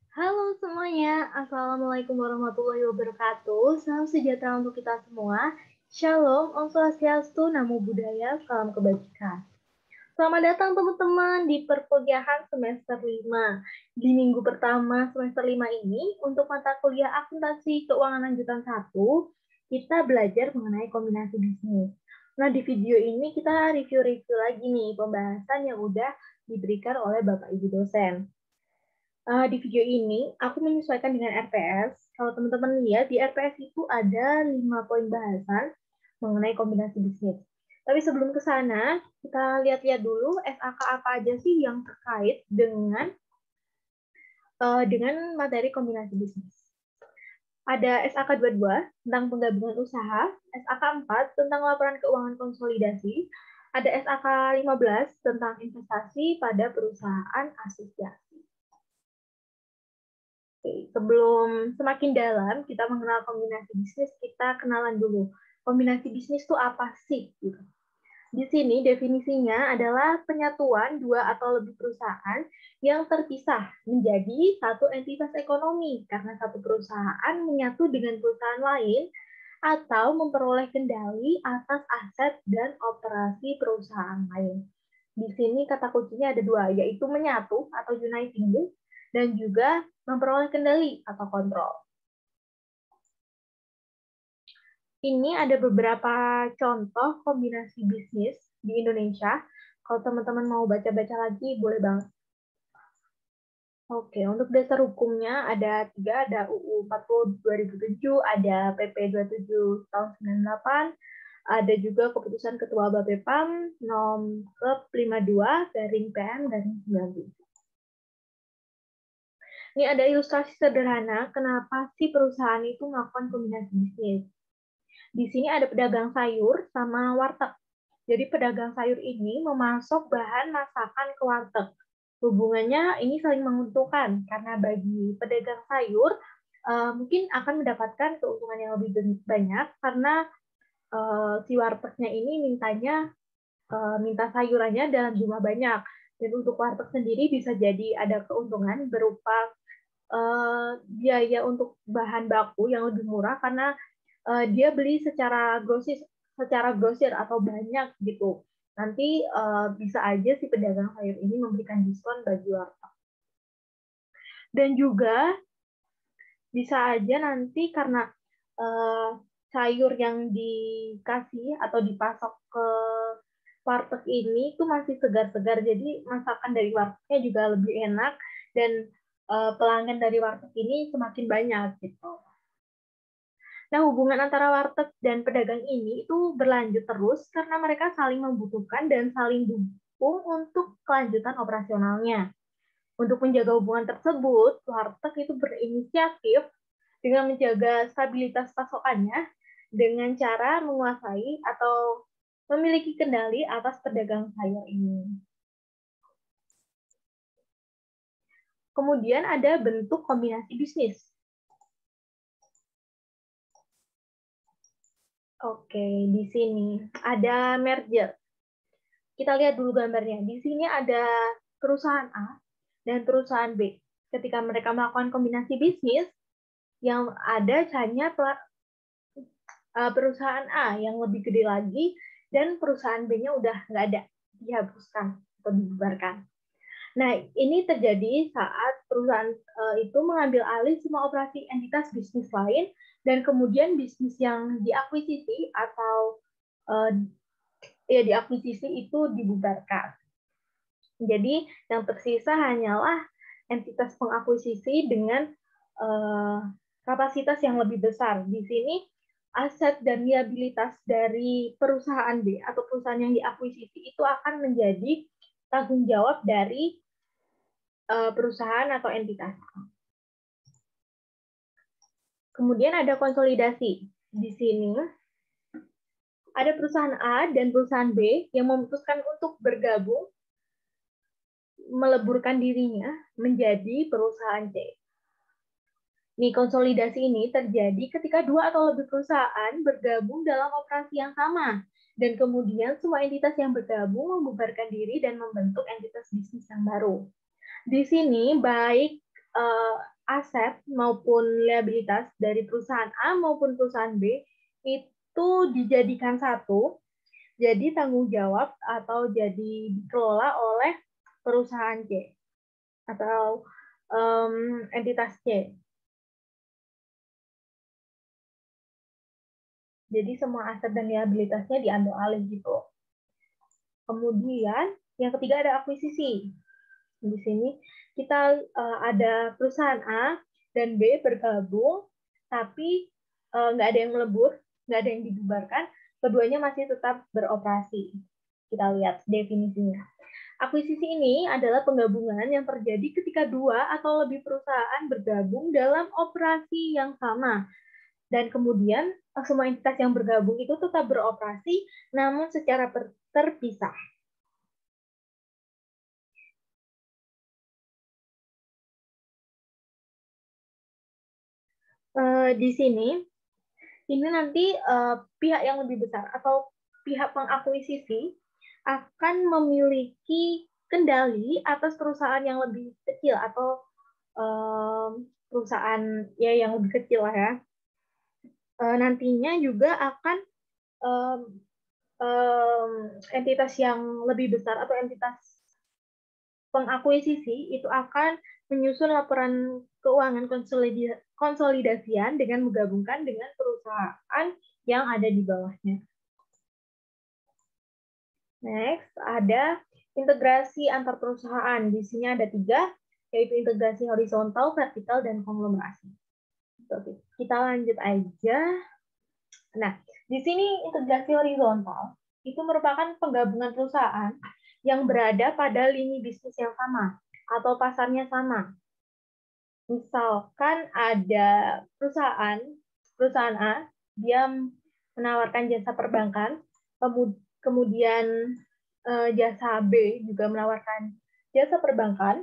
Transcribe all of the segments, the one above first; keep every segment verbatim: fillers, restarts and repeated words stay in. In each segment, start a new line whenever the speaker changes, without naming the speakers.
Halo semuanya, Assalamualaikum warahmatullahi wabarakatuh. Salam sejahtera untuk kita semua. Shalom, Om Swastiastu, Namo Buddhaya, Salam Kebajikan. Selamat datang teman-teman di perkuliahan semester lima. Di minggu pertama semester lima ini, untuk mata kuliah akuntansi keuangan lanjutan satu, kita belajar mengenai kombinasi bisnis. Nah, di video ini kita review-review lagi nih pembahasan yang udah diberikan oleh Bapak Ibu dosen. Uh, di video ini, aku menyesuaikan dengan R P S. Kalau teman-teman lihat, di R P S itu ada lima poin bahasan mengenai kombinasi bisnis. Tapi sebelum ke sana, kita lihat-lihat dulu S A K apa aja sih yang terkait dengan uh, dengan materi kombinasi bisnis. Ada S A K dua puluh dua tentang penggabungan usaha, S A K empat tentang laporan keuangan konsolidasi, ada S A K lima belas tentang investasi pada perusahaan asosiasi. Oke, sebelum semakin dalam kita mengenal kombinasi bisnis, kita kenalan dulu. Kombinasi bisnis itu apa sih? Gitu. Di sini definisinya adalah penyatuan dua atau lebih perusahaan yang terpisah menjadi satu entitas ekonomi karena satu perusahaan menyatu dengan perusahaan lain atau memperoleh kendali atas aset dan operasi perusahaan lain. Di sini kata kuncinya ada dua, yaitu menyatu atau uniting dan juga memperoleh kendali atau kontrol. Ini ada beberapa contoh kombinasi bisnis di Indonesia. Kalau teman-teman mau baca-baca lagi, boleh banget. Oke, untuk dasar hukumnya ada tiga, ada U U empat puluh dua ribu tujuh, ada P P dua puluh tujuh tahun sembilan puluh delapan, ada juga keputusan Ketua Bapepam nomor lima puluh dua garing P M garing sembilan puluh tujuh. Ini ada ilustrasi sederhana kenapa sih perusahaan itu melakukan kombinasi bisnis. Di sini ada pedagang sayur sama warteg. Jadi pedagang sayur ini memasok bahan masakan ke warteg. Hubungannya ini saling menguntungkan karena bagi pedagang sayur uh, mungkin akan mendapatkan keuntungan yang lebih banyak karena uh, si wartegnya ini mintanya uh, minta sayurannya dalam jumlah banyak. Dan untuk warteg sendiri bisa jadi ada keuntungan berupa Uh, biaya untuk bahan baku yang lebih murah karena uh, dia beli secara grosir, secara grosir atau banyak gitu. Nanti uh, bisa aja si pedagang sayur ini memberikan diskon bagi warteg. Dan juga bisa aja nanti karena uh, sayur yang dikasih atau dipasok ke warteg ini itu masih segar-segar, jadi masakan dari wartegnya juga lebih enak dan pelanggan dari warteg ini semakin banyak gitu. Nah, hubungan antara warteg dan pedagang ini itu berlanjut terus karena mereka saling membutuhkan dan saling dukung untuk kelanjutan operasionalnya. Untuk menjaga hubungan tersebut, warteg itu berinisiatif dengan menjaga stabilitas pasokannya dengan cara menguasai atau memiliki kendali atas pedagang sayur ini. Kemudian ada bentuk kombinasi bisnis. Oke, di sini ada merger. Kita lihat dulu gambarnya. Di sini ada perusahaan A dan perusahaan B. Ketika mereka melakukan kombinasi bisnis, yang ada hanya perusahaan A yang lebih gede lagi, dan perusahaan B-nya udah nggak ada, dihapuskan atau dibubarkan. Nah, ini terjadi saat perusahaan itu mengambil alih semua operasi entitas bisnis lain, dan kemudian bisnis yang diakuisisi atau uh, ya diakuisisi itu dibubarkan. Jadi yang tersisa hanyalah entitas pengakuisisi dengan uh, kapasitas yang lebih besar. Di sini aset dan liabilitas dari perusahaan B atau perusahaan yang diakuisisi itu akan menjadi tanggung jawab dari uh, perusahaan atau entitas. Kemudian ada konsolidasi. Di sini ada perusahaan A dan perusahaan B yang memutuskan untuk bergabung, meleburkan dirinya menjadi perusahaan C. Nih, konsolidasi ini terjadi ketika dua atau lebih perusahaan bergabung dalam operasi yang sama, dan kemudian semua entitas yang bergabung membubarkan diri dan membentuk entitas bisnis yang baru. Di sini, baik uh, aset maupun liabilitas dari perusahaan A maupun perusahaan B itu dijadikan satu, jadi tanggung jawab atau jadi dikelola oleh perusahaan C atau um, entitas C. Jadi semua aset dan liabilitasnya diambil alih gitu. Kemudian yang ketiga ada akuisisi. Di sini kita uh, ada perusahaan A dan B bergabung, tapi uh, nggak ada yang melebur, nggak ada yang dibubarkan, keduanya masih tetap beroperasi. Kita lihat definisinya. Akuisisi ini adalah penggabungan yang terjadi ketika dua atau lebih perusahaan bergabung dalam operasi yang sama. Dan kemudian semua entitas yang bergabung itu tetap beroperasi, namun secara terpisah. Uh, di sini, ini nanti uh, pihak yang lebih besar atau pihak pengakuisisi akan memiliki kendali atas perusahaan yang lebih kecil atau uh, perusahaan ya yang lebih kecil lah ya. Uh, nantinya juga akan um, um, entitas yang lebih besar atau entitas pengakuisisi itu akan menyusun laporan keuangan konsolidasian dengan menggabungkan dengan perusahaan yang ada di bawahnya. Next, ada integrasi antar perusahaan. Di sini ada tiga, yaitu integrasi horizontal, vertikal, dan konglomerasi. Oke, kita lanjut aja. Nah, di sini integrasi horizontal itu merupakan penggabungan perusahaan yang berada pada lini bisnis yang sama atau pasarnya sama. Misalkan ada perusahaan, perusahaan A, dia menawarkan jasa perbankan, kemudian jasa B juga menawarkan jasa perbankan.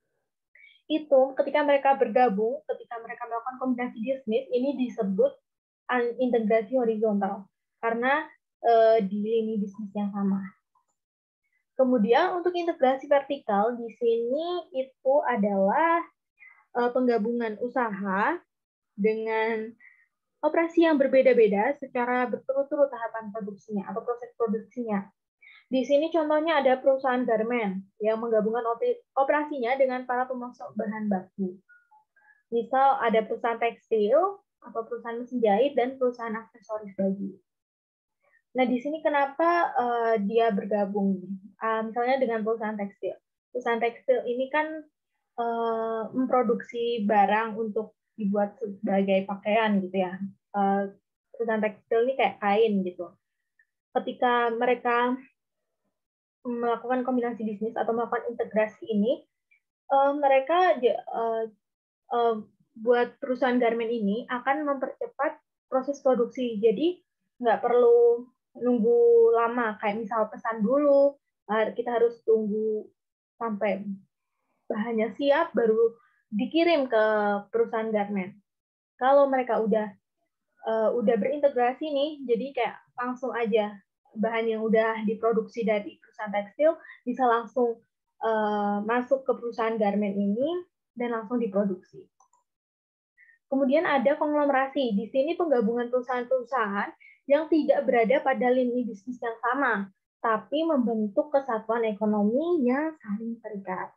Itu ketika mereka bergabung, ketika mereka melakukan kombinasi bisnis, ini disebut integrasi horizontal karena uh, di lini bisnis yang sama. Kemudian untuk integrasi vertikal di sini itu adalah uh, penggabungan usaha dengan operasi yang berbeda-beda secara berturut-turut tahapan produksinya atau proses produksinya. Di sini contohnya ada perusahaan garmen yang menggabungkan operasinya dengan para pemasok bahan baku. Misal ada perusahaan tekstil atau perusahaan mesin jahit dan perusahaan aksesoris baju. Nah, di sini kenapa uh, dia bergabung? Uh, misalnya dengan perusahaan tekstil. Perusahaan tekstil ini kan uh, memproduksi barang untuk dibuat sebagai pakaian gitu ya. Uh, perusahaan tekstil ini kayak kain gitu. Ketika mereka melakukan kombinasi bisnis atau melakukan integrasi ini, uh, mereka uh, uh, buat perusahaan garmen ini akan mempercepat proses produksi. Jadi nggak perlu nunggu lama, kayak misal pesan dulu, kita harus tunggu sampai bahannya siap baru dikirim ke perusahaan garmen. Kalau mereka udah uh, udah berintegrasi nih, jadi kayak langsung aja bahan yang udah diproduksi dari perusahaan tekstil bisa langsung uh, masuk ke perusahaan garmen ini dan langsung diproduksi. Kemudian ada konglomerasi. Di sini penggabungan perusahaan-perusahaan yang tidak berada pada lini bisnis yang sama, tapi membentuk kesatuan ekonomi yang saling terikat.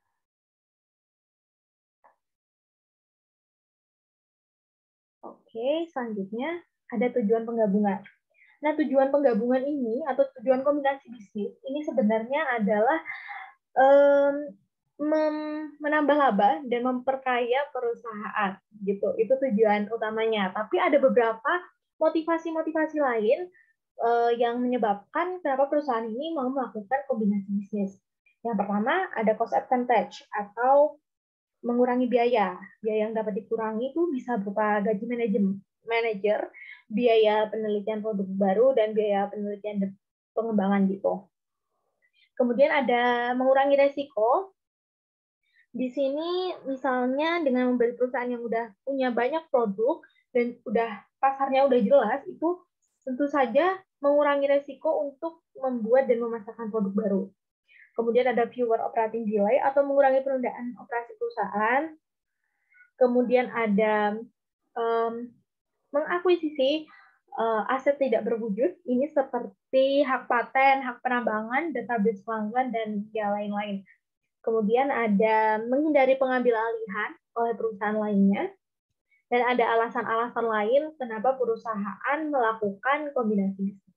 Oke, selanjutnya ada tujuan penggabungan. Nah, tujuan penggabungan ini atau tujuan kombinasi bisnis ini sebenarnya adalah um, menambah laba dan memperkaya perusahaan gitu. Itu tujuan utamanya. Tapi ada beberapa motivasi-motivasi lain uh, yang menyebabkan kenapa perusahaan ini mau melakukan kombinasi bisnis. Yang pertama ada cost advantage atau mengurangi biaya. Biaya yang dapat dikurangi itu bisa berupa gaji manajer, biaya penelitian produk baru, dan biaya penelitian pengembangan gitu. Kemudian ada mengurangi resiko. Di sini misalnya dengan membeli perusahaan yang udah punya banyak produk dan udah pasarnya udah jelas, itu tentu saja mengurangi resiko untuk membuat dan memasarkan produk baru. Kemudian ada fewer operating delay atau mengurangi penundaan operasi perusahaan. Kemudian ada um, mengakuisisi uh, aset tidak berwujud, ini seperti hak paten, hak penambangan, database pelanggan, dan ya lain-lain. Kemudian ada menghindari pengambil alihan oleh perusahaan lainnya, dan ada alasan-alasan lain kenapa perusahaan melakukan kombinasi bisnis.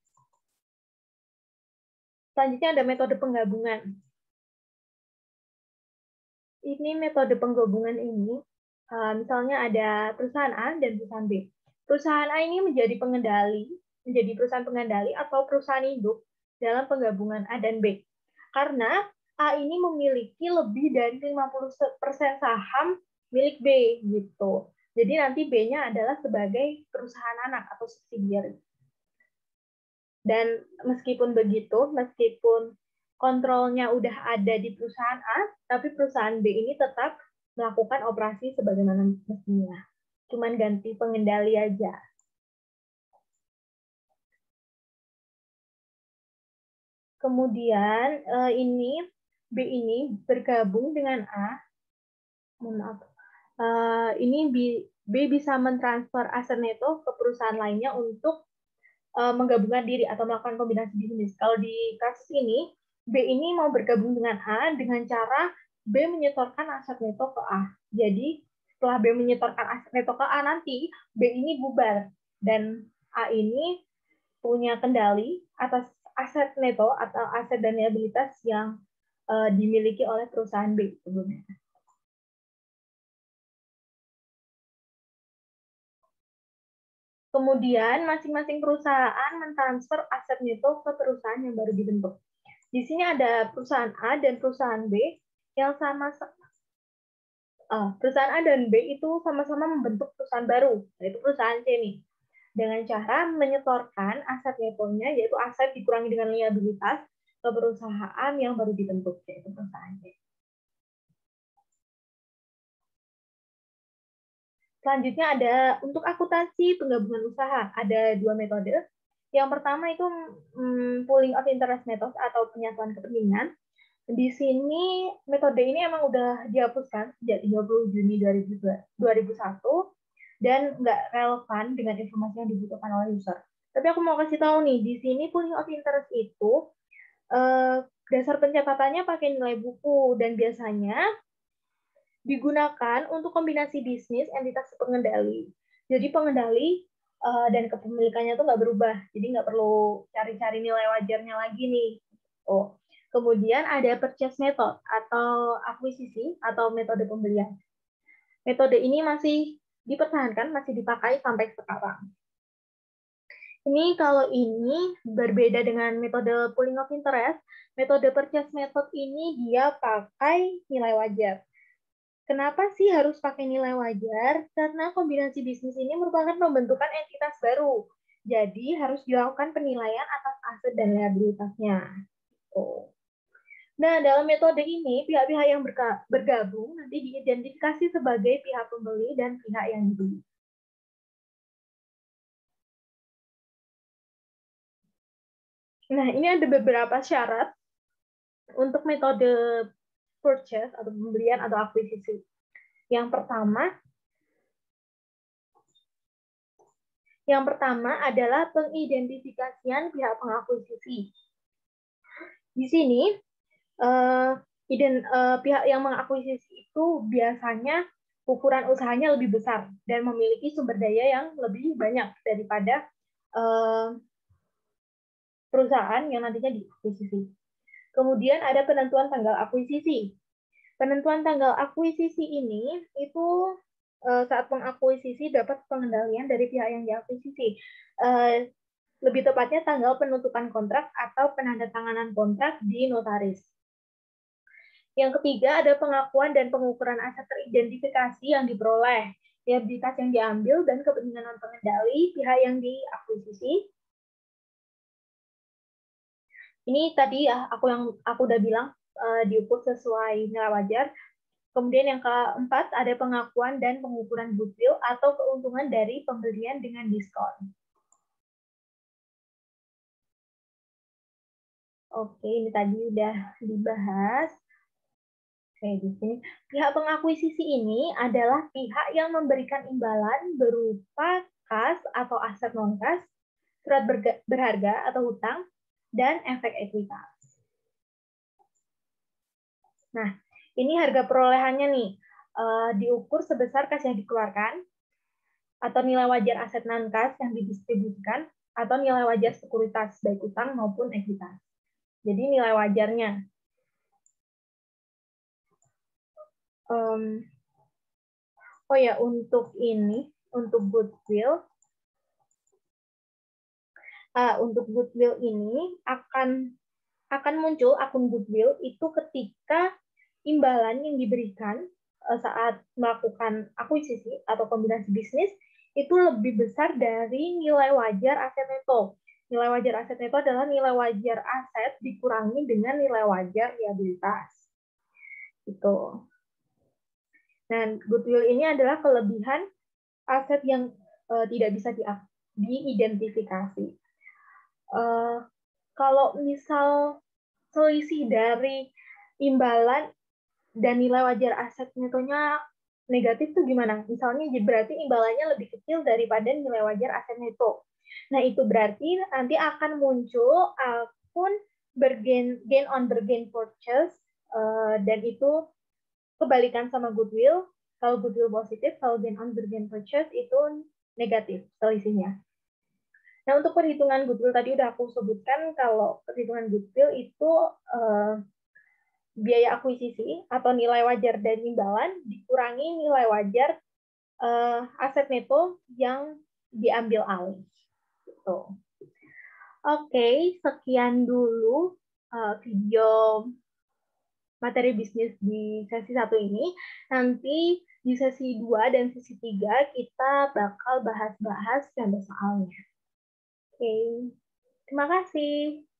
Selanjutnya ada metode penggabungan. Ini metode penggabungan ini, misalnya ada perusahaan A dan perusahaan B. Perusahaan A ini menjadi pengendali, menjadi perusahaan pengendali atau perusahaan induk dalam penggabungan A dan B. Karena A ini memiliki lebih dari lima puluh persen saham milik B gitu. Jadi nanti B-nya adalah sebagai perusahaan anak atau subsidiary. Dan meskipun begitu, meskipun kontrolnya udah ada di perusahaan A, tapi perusahaan B ini tetap melakukan operasi sebagaimana mestinya. Cuman ganti pengendali aja. Kemudian ini B ini bergabung dengan A. Mohon maaf. Ini B bisa mentransfer aset neto ke perusahaan lainnya untuk menggabungkan diri atau melakukan kombinasi bisnis. Kalau di kasus ini, B ini mau bergabung dengan A dengan cara B menyetorkan aset neto ke A. Jadi setelah B menyetorkan aset neto ke A nanti, B ini bubar. Dan A ini punya kendali atas aset neto atau aset dan liabilitas yang uh, dimiliki oleh perusahaan B sebelumnya. Kemudian masing-masing perusahaan mentransfer aset neto ke perusahaan yang baru dibentuk. Di sini ada perusahaan A dan perusahaan B yang sama-sama uh, perusahaan A dan B itu sama-sama membentuk perusahaan baru, yaitu perusahaan C nih. Dengan cara menyetorkan aset netonya, yaitu aset dikurangi dengan liabilitas, ke perusahaan yang baru dibentuk, yaitu perusahaan C. Selanjutnya ada untuk akuntansi penggabungan usaha, ada dua metode. Yang pertama itu hmm, pooling of interest method atau penyatuan kepentingan. Di sini metode ini emang udah dihapuskan sejak tiga puluh Juni dua ribu satu dan nggak relevan dengan informasi yang dibutuhkan oleh user. Tapi aku mau kasih tahu nih, di sini pooling of interest itu eh, dasar pencatatannya pakai nilai buku dan biasanya digunakan untuk kombinasi bisnis entitas pengendali. Jadi pengendali uh, dan kepemilikannya tuh nggak berubah, jadi nggak perlu cari-cari nilai wajarnya lagi nih. Oh, kemudian ada purchase method atau akuisisi atau metode pembelian. Metode ini masih dipertahankan, masih dipakai sampai sekarang. Ini kalau ini berbeda dengan metode pooling of interest, metode purchase method ini dia pakai nilai wajar. Kenapa sih harus pakai nilai wajar? Karena kombinasi bisnis ini merupakan pembentukan entitas baru. Jadi harus dilakukan penilaian atas aset dan liabilitasnya. Oh. Nah, dalam metode ini, pihak-pihak yang bergabung nanti diidentifikasi sebagai pihak pembeli dan pihak yang dibeli. Nah, ini ada beberapa syarat untuk metode purchase atau pembelian atau akuisisi. Yang pertama, yang pertama adalah pengidentifikasian pihak pengakuisisi. Di sini, uh, iden, uh, pihak yang mengakuisisi itu biasanya ukuran usahanya lebih besar dan memiliki sumber daya yang lebih banyak daripada uh, perusahaan yang nantinya diakuisisi. Kemudian ada penentuan tanggal akuisisi. Penentuan tanggal akuisisi ini itu uh, saat pengakuisisi dapat pengendalian dari pihak yang diakuisisi. Uh, lebih tepatnya tanggal penutupan kontrak atau penandatanganan kontrak di notaris. Yang ketiga, ada pengakuan dan pengukuran aset teridentifikasi yang diperoleh, liabilitas yang diambil, dan kepentingan pengendali pihak yang diakuisisi. Ini tadi aku yang aku udah bilang uh, diukur sesuai nilai wajar. Kemudian yang keempat, ada pengakuan dan pengukuran goodwill atau keuntungan dari pembelian dengan diskon. Oke, ini tadi udah dibahas. Oke, di sini pihak pengakuisisi ini adalah pihak yang memberikan imbalan berupa kas atau aset non-kas, surat berharga atau hutang, dan efek ekuitas. Nah, ini harga perolehannya nih, uh, diukur sebesar kas yang dikeluarkan, atau nilai wajar aset non-kas yang didistribusikan, atau nilai wajar sekuritas baik utang maupun ekuitas. Jadi nilai wajarnya. Um, oh ya, untuk ini, untuk goodwill, uh, untuk goodwill ini akan akan muncul akun goodwill itu ketika imbalan yang diberikan uh, saat melakukan akuisisi atau kombinasi bisnis itu lebih besar dari nilai wajar aset neto. Nilai wajar aset neto adalah nilai wajar aset dikurangi dengan nilai wajar liabilitas. Itu. Dan goodwill ini adalah kelebihan aset yang uh, tidak bisa di, diidentifikasi. Uh, kalau misal selisih dari imbalan dan nilai wajar aset netonya negatif itu gimana? Misalnya berarti imbalannya lebih kecil daripada nilai wajar aset neto. Nah, itu berarti nanti akan muncul akun bergain gain on bergain purchase uh, dan itu kebalikan sama goodwill. Kalau goodwill positif, kalau gain on bergain purchase itu negatif selisihnya. Nah, untuk perhitungan goodwill tadi udah aku sebutkan kalau perhitungan goodwill itu uh, biaya akuisisi atau nilai wajar dan imbalan dikurangi nilai wajar uh, aset neto yang diambil alih. Gitu. Oke, sekian dulu uh, video materi bisnis di sesi satu ini. Nanti di sesi dua dan sesi tiga kita bakal bahas-bahas contoh soalnya. Oke, terima kasih.